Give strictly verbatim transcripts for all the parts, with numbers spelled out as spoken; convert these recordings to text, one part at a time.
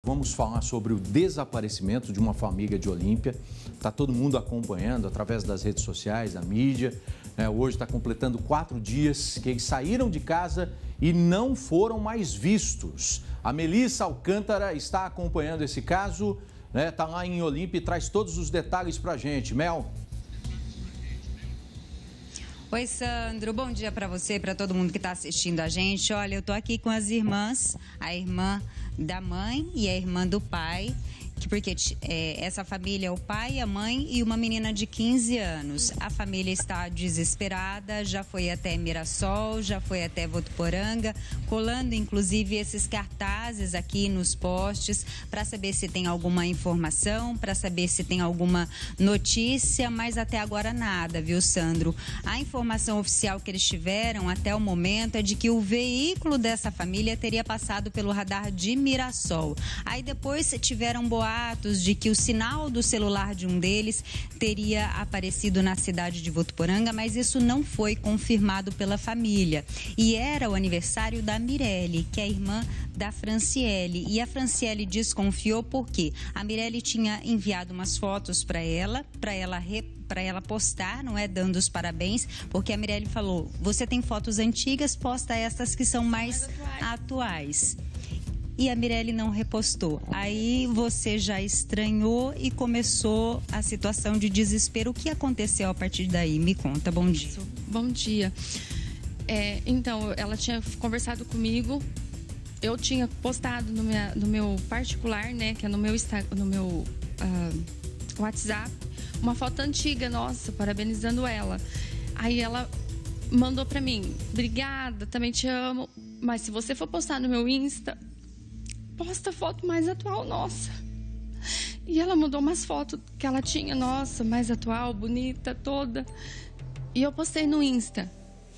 vamos falar sobre o desaparecimento de uma família de Olímpia. Está todo mundo acompanhando através das redes sociais, da mídia. É, hoje está completando quatro dias que eles saíram de casa e não foram mais vistos. A Melissa Alcântara está acompanhando esse caso, né? Está lá em Olímpia e traz todos os detalhes para a gente. Mel. Oi, Sandro. Bom dia para você e para todo mundo que está assistindo a gente. Olha, eu tô aqui com as irmãs, a irmã da mãe e a irmã do pai, que porque é, essa família é o pai, a mãe e uma menina de quinze anos. A família está desesperada, já foi até Mirassol, já foi até Votuporanga, colando inclusive esses cartazes aqui nos postes para saber se tem alguma informação, para saber se tem alguma notícia, mas até agora nada, viu, Sandro? A informação oficial que eles tiveram até o momento é de que o veículo dessa família teria passado pelo radar de Mirassol. Aí depois tiveram boatos de que o sinal do celular de um deles teria aparecido na cidade de Votuporanga, mas isso não foi confirmado pela família. E era o aniversário da Mirelle, que é a irmã da Franciele. E a Franciele desconfiou porque a Mirelle tinha enviado umas fotos para ela, para ela para ela postar, não é, dando os parabéns, porque a Mirelle falou: você tem fotos antigas, posta essas que são mais, mais atuais. atuais. E a Mirelle não repostou. Aí você já estranhou e começou a situação de desespero. O que aconteceu a partir daí? Me conta. Bom dia. Bom dia. É, então, ela tinha conversado comigo. Eu tinha postado no, minha, no meu particular, né, que é no meu, no meu uh, WhatsApp, uma foto antiga, nossa, parabenizando ela. Aí ela mandou pra mim: obrigada, também te amo, mas se você for postar no meu Insta, posta foto mais atual, nossa. E ela mandou umas fotos que ela tinha, nossa, mais atual, bonita, toda. E eu postei no Insta.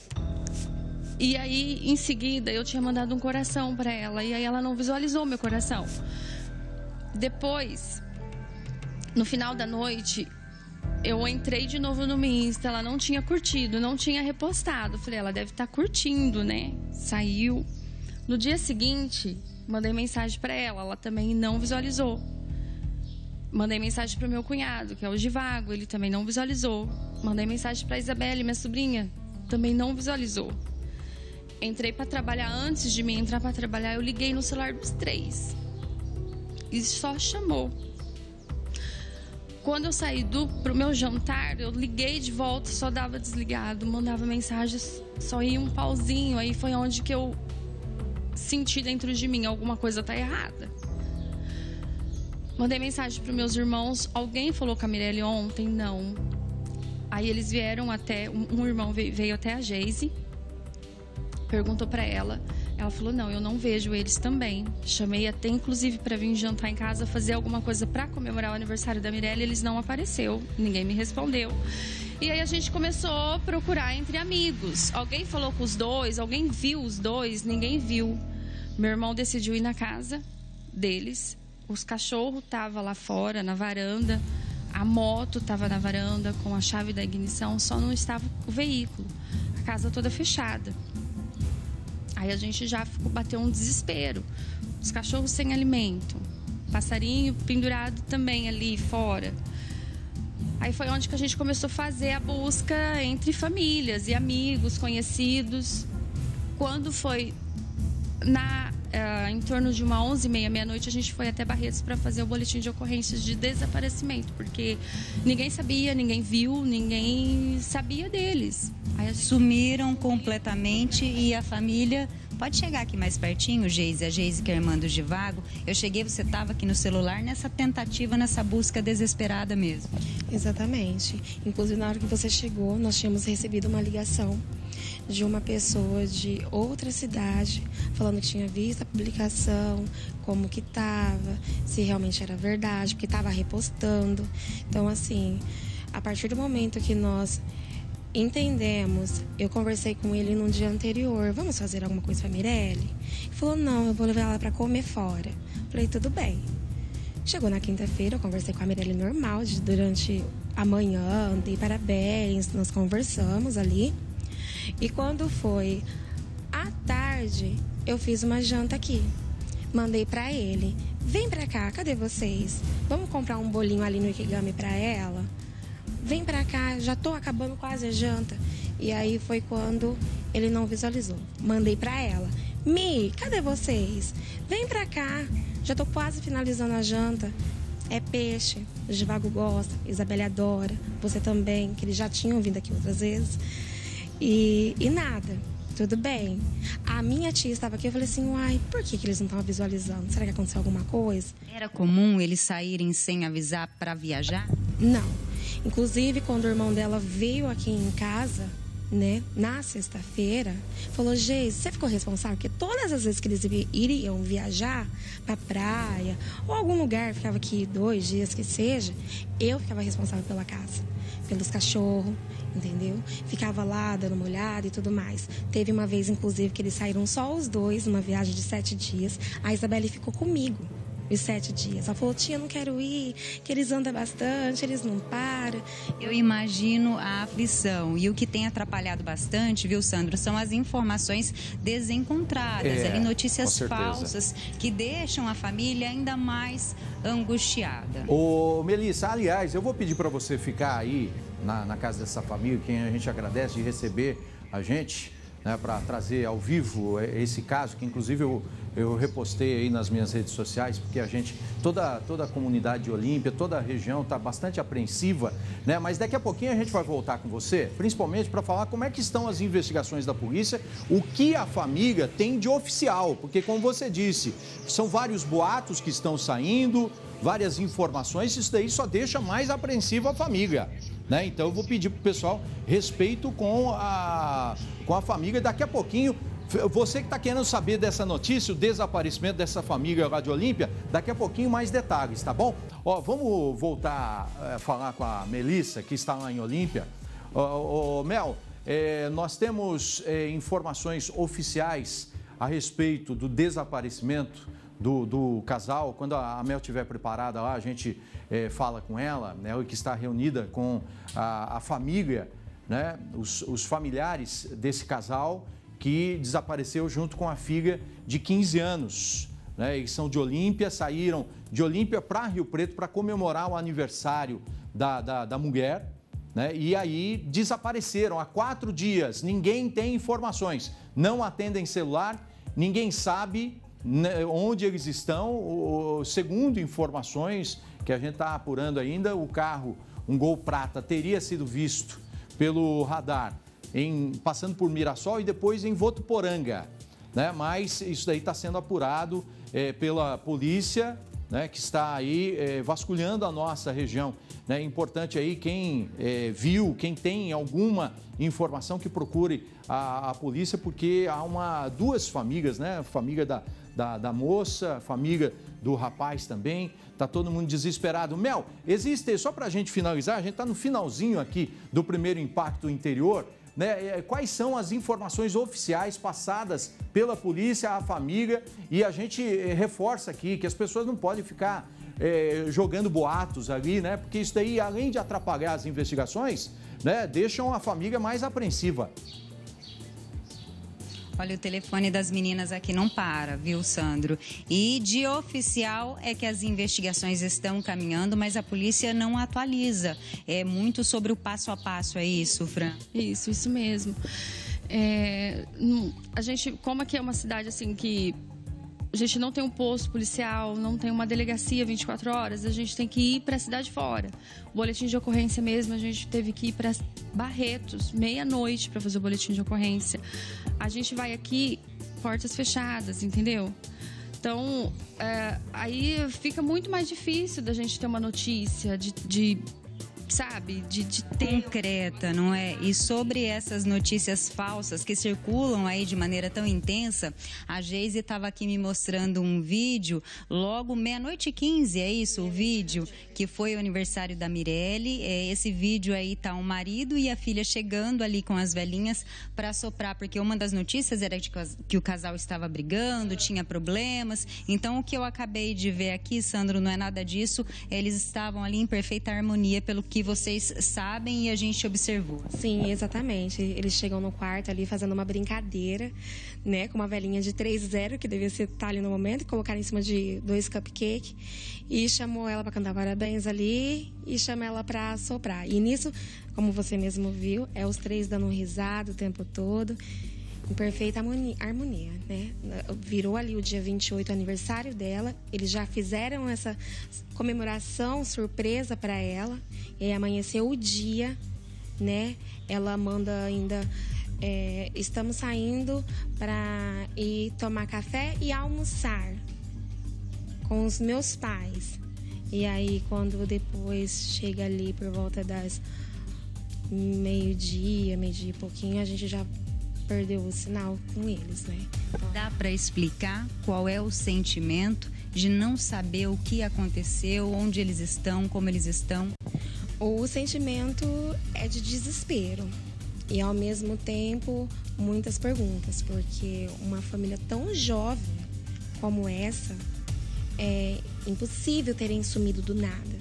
E aí, em seguida, eu tinha mandado um coração pra ela. E aí ela não visualizou meu coração. Depois, no final da noite, eu entrei de novo no meu Insta. Ela não tinha curtido, não tinha repostado. Falei, ela deve estar curtindo, né? Saiu. No dia seguinte, mandei mensagem para ela, ela também não visualizou. Mandei mensagem para o meu cunhado, que é o Givago, ele também não visualizou. Mandei mensagem para a Isabelle, minha sobrinha, também não visualizou. Entrei para trabalhar, antes de mim entrar para trabalhar, eu liguei no celular dos três. E só chamou. Quando eu saí do, pro meu jantar, eu liguei de volta, só dava desligado, mandava mensagens, só ia um pauzinho. Aí foi onde que eu senti dentro de mim, alguma coisa tá errada. Mandei mensagem para meus irmãos: alguém falou com a Mirelle ontem? Não. Aí eles vieram até, um, um irmão veio, veio até a Geise, perguntou para ela, ela falou: não, eu não vejo eles também. Chamei até inclusive para vir jantar em casa, fazer alguma coisa para comemorar o aniversário da Mirelle, eles não apareceu, ninguém me respondeu. E aí a gente começou a procurar entre amigos. Alguém falou com os dois, alguém viu os dois, ninguém viu. Meu irmão decidiu ir na casa deles. Os cachorros estavam lá fora, na varanda. A moto estava na varanda com a chave da ignição, só não estava o veículo. A casa toda fechada. Aí a gente já ficou, bateu um desespero. Os cachorros sem alimento. Passarinho pendurado também ali fora. Aí foi onde que a gente começou a fazer a busca entre famílias e amigos, conhecidos. Quando foi na, uh, em torno de uma onze e meia, meia-noite, a gente foi até Barretos para fazer o boletim de ocorrências de desaparecimento, porque ninguém sabia, ninguém viu, ninguém sabia deles. Aí sumiram completamente e a família... Pode chegar aqui mais pertinho, Geise, a Geise que é irmã do Givago. Eu cheguei, você estava aqui no celular nessa tentativa, nessa busca desesperada mesmo. Exatamente. Inclusive, na hora que você chegou, nós tínhamos recebido uma ligação de uma pessoa de outra cidade, falando que tinha visto a publicação, como que estava, se realmente era verdade, porque estava repostando. Então, assim, a partir do momento que nós... entendemos, eu conversei com ele no dia anterior, vamos fazer alguma coisa pra Mirelle? Ele falou, não, eu vou levar ela pra comer fora. Falei, tudo bem. Chegou na quinta-feira, eu conversei com a Mirelle normal, durante a manhã, dei parabéns, nós conversamos ali. E quando foi à tarde, eu fiz uma janta aqui. Mandei pra ele. vem pra cá, cadê vocês? Vamos comprar um bolinho ali no Ikigami pra ela? Vem pra cá, já tô acabando quase a janta. E aí foi quando ele não visualizou. Mandei pra ela. Mi, cadê vocês? Vem pra cá, já tô quase finalizando a janta. É peixe, o Givago gosta, Isabelle adora, você também, que eles já tinham vindo aqui outras vezes. E, e nada, tudo bem. A minha tia estava aqui, eu falei assim, uai, por que, que eles não estavam visualizando? Será que aconteceu alguma coisa? Era comum eles saírem sem avisar para viajar? Não. Inclusive, quando o irmão dela veio aqui em casa, né, na sexta-feira, falou, Geise, você ficou responsável? Porque todas as vezes que eles iriam viajar pra praia ou algum lugar, ficava aqui dois dias que seja, eu ficava responsável pela casa, pelos cachorros, entendeu? Ficava lá dando uma olhada e tudo mais. Teve uma vez, inclusive, que eles saíram só os dois, numa viagem de sete dias. A Isabelle ficou comigo os sete dias. Ela falou, tia, não quero ir, que eles andam bastante, eles não param. Eu imagino a aflição. E o que tem atrapalhado bastante, viu, Sandro, são as informações desencontradas, é, ali, notícias falsas, que deixam a família ainda mais angustiada. Ô, Melissa, aliás, eu vou pedir para você ficar aí na, na casa dessa família, quem a gente agradece de receber a gente, né, para trazer ao vivo esse caso, que inclusive eu, eu repostei aí nas minhas redes sociais, porque a gente, toda, toda a comunidade de Olímpia, toda a região está bastante apreensiva, né? Mas daqui a pouquinho a gente vai voltar com você, principalmente para falar como é que estão as investigações da polícia, o que a família tem de oficial, porque como você disse, são vários boatos que estão saindo, várias informações, isso daí só deixa mais apreensiva a família. Né? Então eu vou pedir para o pessoal respeito com a, com a família. Daqui a pouquinho, você que está querendo saber dessa notícia, o desaparecimento dessa família lá de Olímpia, daqui a pouquinho mais detalhes, tá bom? Ó, vamos voltar a falar com a Melissa, que está lá em Olímpia. Ó, ó, Mel, é, nós temos é, informações oficiais a respeito do desaparecimento Do, do casal. Quando a Mel estiver preparada lá, a gente é, fala com ela, né, que está reunida com a, a família, né, os, os familiares desse casal que desapareceu junto com a filha de quinze anos. Né, eles são de Olímpia, saíram de Olímpia para Rio Preto para comemorar o aniversário da, da, da mulher, né, e aí desapareceram há quatro dias. Ninguém tem informações, não atendem celular, ninguém sabe onde eles estão. Segundo informações que a gente está apurando ainda, o carro, um Gol Prata, teria sido visto pelo radar em, passando por Mirassol e depois em Votuporanga, né? Mas isso daí está sendo apurado é, pela polícia, né, que está aí é, vasculhando a nossa região. É importante aí quem é, viu, quem tem alguma informação, que procure a, a polícia, porque há uma, duas famílias, né? Família da, da, da moça, família do rapaz também, está todo mundo desesperado. Mel, existe, só para a gente finalizar, a gente está no finalzinho aqui do primeiro Impacto Interior, né? Quais são as informações oficiais passadas pela polícia à família? E a gente reforça aqui que as pessoas não podem ficar é, jogando boatos ali, né? Porque isso daí, além de atrapalhar as investigações, né, deixam a família mais apreensiva. Olha, o telefone das meninas aqui não para, viu, Sandro? E de oficial é que as investigações estão caminhando, mas a polícia não atualiza. É muito sobre o passo a passo, é isso, Fran? Isso, isso mesmo. É, a gente, como aqui é uma cidade assim que a gente não tem um posto policial, não tem uma delegacia vinte e quatro horas, a gente tem que ir para a cidade fora. O boletim de ocorrência mesmo, a gente teve que ir para Barretos, meia-noite, para fazer o boletim de ocorrência. A gente vai aqui, portas fechadas, entendeu? Então, é, aí fica muito mais difícil da gente ter uma notícia de... de sabe, de, de ter... concreta, não é? E sobre essas notícias falsas que circulam aí de maneira tão intensa, a Geise estava aqui me mostrando um vídeo, logo meia-noite e quinze, é isso, o vídeo, que foi o aniversário da Mirelle. É, esse vídeo aí tá o marido e a filha chegando ali com as velhinhas para soprar, porque uma das notícias era de que o casal estava brigando, tinha problemas. Então, o que eu acabei de ver aqui, Sandro, não é nada disso, eles estavam ali em perfeita harmonia, pelo que que vocês sabem e a gente observou. Sim, exatamente. Eles chegam no quarto ali fazendo uma brincadeira, né? Com uma velhinha de três zero, que devia ser tá ali no momento, e colocaram em cima de dois cupcakes. E chamou ela para cantar parabéns ali e chama ela para soprar. E nisso, como você mesmo viu, é os três dando risada o tempo todo. Em perfeita harmonia, né? Virou ali o dia vinte e oito, aniversário dela. Eles já fizeram essa comemoração surpresa para ela. E aí amanheceu o dia, né? Ela manda ainda... É, estamos saindo para ir tomar café e almoçar com os meus pais. E aí, quando depois chega ali por volta das meio-dia, meio-dia e pouquinho, a gente já... perdeu o sinal com eles, né? Então... Dá para explicar qual é o sentimento de não saber o que aconteceu, onde eles estão, como eles estão? O sentimento é de desespero e, ao mesmo tempo, muitas perguntas, porque uma família tão jovem como essa, é impossível terem sumido do nada.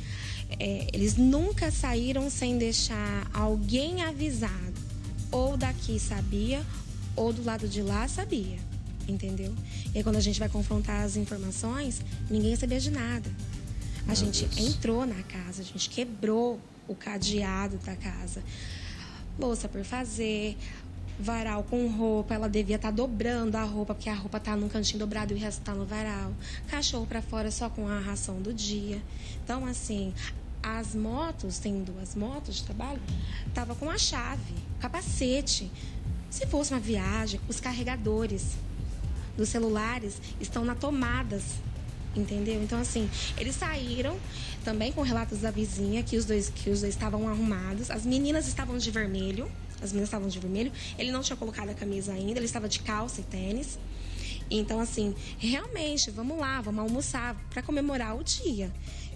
É, eles nunca saíram sem deixar alguém avisado. Ou daqui sabia, ou do lado de lá sabia, entendeu? E aí, quando a gente vai confrontar as informações, ninguém sabia de nada. A Meu gente Deus. entrou na casa, a gente quebrou o cadeado da casa. Louça por fazer, varal com roupa, ela devia estar dobrando a roupa, porque a roupa está num cantinho dobrado e o resto está no varal. Cachorro para fora só com a ração do dia. Então, assim... As motos, tem duas motos de trabalho, tava com a chave, capacete. Se fosse uma viagem, os carregadores dos celulares estão na tomadas, entendeu? Então, assim, eles saíram também com relatos da vizinha que os dois que os dois estavam arrumados. As meninas estavam de vermelho, as meninas estavam de vermelho. Ele não tinha colocado a camisa ainda, ele estava de calça e tênis. Então, assim, realmente, vamos lá, vamos almoçar para comemorar o dia.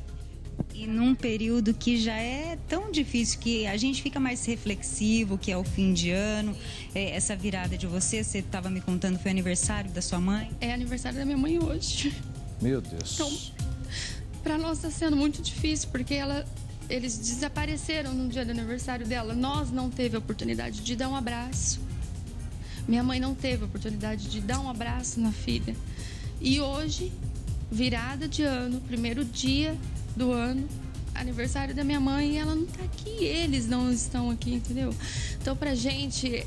E num período que já é tão difícil, que a gente fica mais reflexivo, que é o fim de ano, é, essa virada de você, você estava me contando, foi aniversário da sua mãe? É aniversário da minha mãe hoje. Meu Deus. Então, para nós está sendo muito difícil, porque ela, eles desapareceram no dia do aniversário dela. Nós não teve a oportunidade de dar um abraço. Minha mãe não teve a oportunidade de dar um abraço na filha. E hoje, virada de ano, primeiro dia do ano, aniversário da minha mãe, e ela não tá aqui, eles não estão aqui, entendeu? Então, pra gente,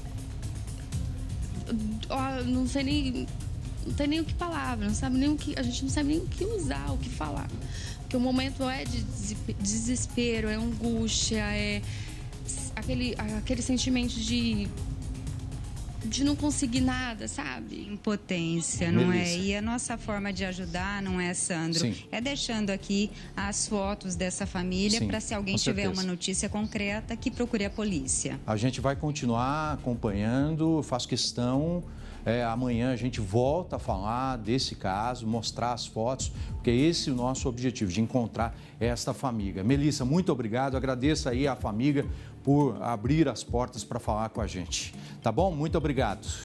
ó, não sei nem, não tem nem o que palavra, não sabe nem o que, a gente não sabe nem o que usar, o que falar, porque o momento é de desespero, é angústia, é aquele, aquele sentimento de de não conseguir nada, sabe? Impotência, não é? E a nossa forma de ajudar, não é, Sandro? Sim. É deixando aqui as fotos dessa família para, se alguém tiver uma notícia concreta, que procure a polícia. A gente vai continuar acompanhando, faço questão... É, amanhã a gente volta a falar desse caso, mostrar as fotos, porque esse é o nosso objetivo, de encontrar esta família. Melissa, muito obrigado, agradeço aí à família por abrir as portas para falar com a gente. Tá bom? Muito obrigado.